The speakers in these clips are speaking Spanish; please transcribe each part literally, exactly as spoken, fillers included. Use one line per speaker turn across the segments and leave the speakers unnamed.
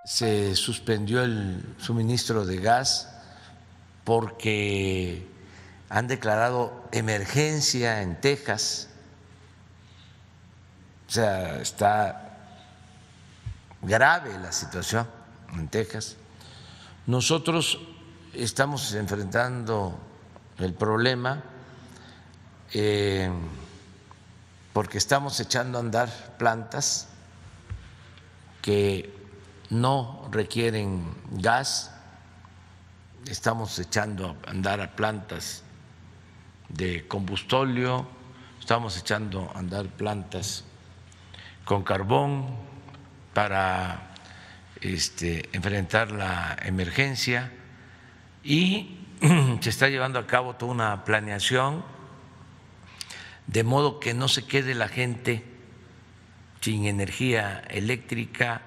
se suspendió el suministro de gas porque han declarado emergencia en Texas. O sea, está grave la situación en Texas. Nosotros estamos enfrentando el problema eh, porque estamos echando a andar plantas que no requieren gas, estamos echando a andar a plantas de combustóleo, estamos echando a andar plantas con carbón para este, enfrentar la emergencia y se está llevando a cabo toda una planeación de modo que no se quede la gente sin energía eléctrica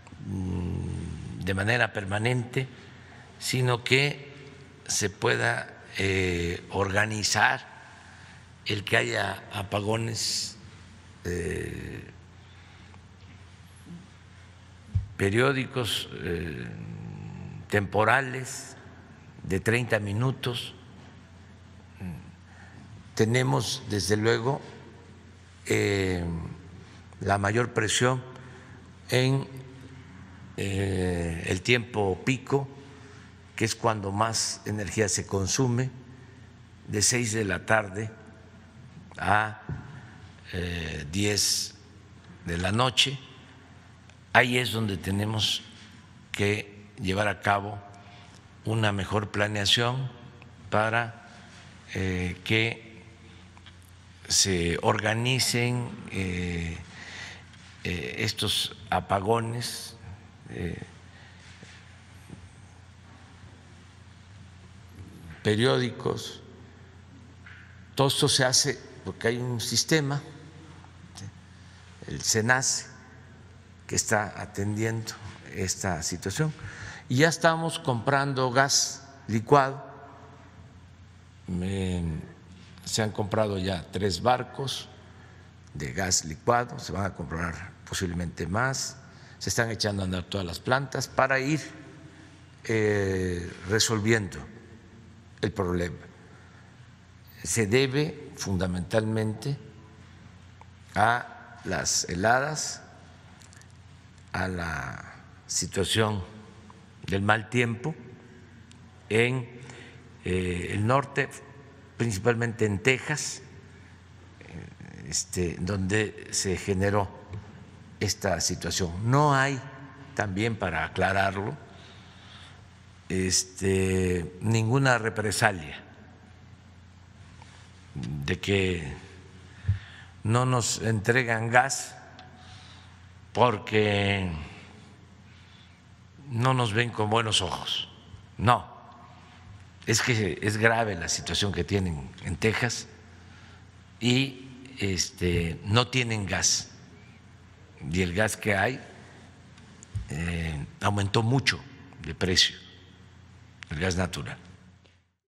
de manera permanente, sino que se pueda eh, organizar el que haya apagones eh, periódicos, eh, temporales, de treinta minutos. Tenemos, desde luego, eh, la mayor presión en eh, el tiempo pico, que es cuando más energía se consume, de seis de la tarde a eh, diez de la noche. Ahí es donde tenemos que llevar a cabo una mejor planeación para eh, que se organicen eh, eh, estos apagones eh, periódicos. Todo esto se hace porque hay un sistema, el SENACE, que está atendiendo esta situación. Y ya estamos comprando gas licuado. Se han comprado ya tres barcos de gas licuado, se van a comprar posiblemente más. Se están echando a andar todas las plantas para ir eh, resolviendo el problema. Se debe fundamentalmente a las heladas, a la situación del mal tiempo en eh, el norte, principalmente en Texas, este, donde se generó esta situación. No hay, también para aclararlo, este, ninguna represalia de que no nos entregan gas porque no nos ven con buenos ojos. No, es que es grave la situación que tienen en Texas y este, no tienen gas. Y el gas que hay eh, aumentó mucho de precio, el gas natural.